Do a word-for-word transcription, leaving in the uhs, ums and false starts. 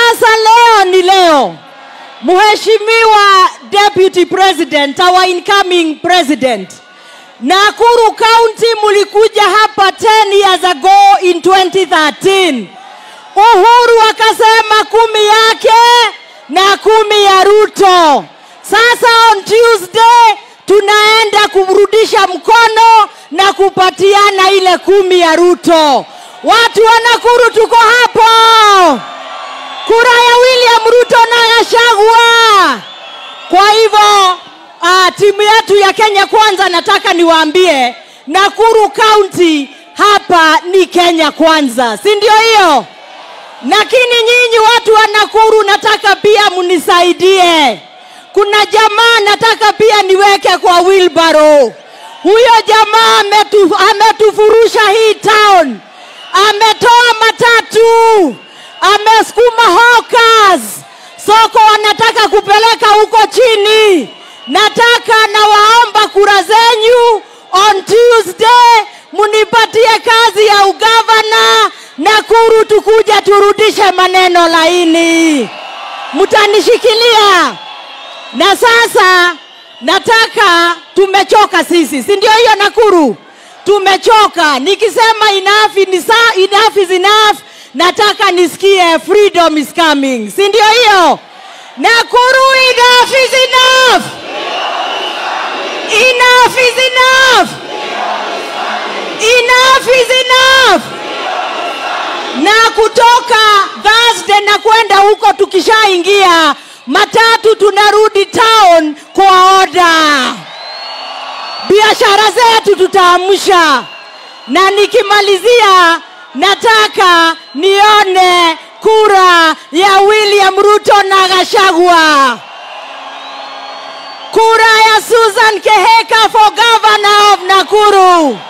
Sasa leo ni leo. Mheshimiwa Deputy President, our incoming President, Nakuru County mulikuja hapa ten years ago in twenty thirteen. Uhuru akasema kumi yake na kumi ya Ruto. Sasa on Tuesday tunaenda kurudisha mkono na kupatiana ile kumi ya Ruto. Watu wa Nakuru tuko hapo. Kura ya William Ruto na Gachagua. Kwa hivyo uh, timu yetu ya Kenya Kwanza nataka niwaambie Nakuru County hapa ni Kenya Kwanza. Si ndio hiyo? Lakini nyinyi watu wa Nakuru nataka pia munisaidie. Kuna jamaa nataka pia niweke kwa wheelbarrow. Huyo jamaa ametu, ametufurusha hii town. Ametoa matatu. Amesukuma hawkers. Soko wanataka kupeleka huko chini. Nataka na waomba kura zenyu on Tuesday munipatie kazi ya ugavana Nakuru, tukuja turudishe maneno laini. Mutanishikilia. Na sasa nataka, tumechoka sisi. Si ndio hiyo Nakuru? Tumechoka. Nikisema enough is enough is enough, nataka nisikie freedom is coming. Si ndio hiyo? Nakuru, enough is enough. Enough is enough. Enough is enough. Na kutoka Thursday na kwenda huko tukishaingia matatu tunarudi town kwa order. Biashara zetu tutaamsha. Na nikimalizia nataka nione kura ya William Ruto na Gachagua. Kura ya Susana Kihika for governor of Nakuru.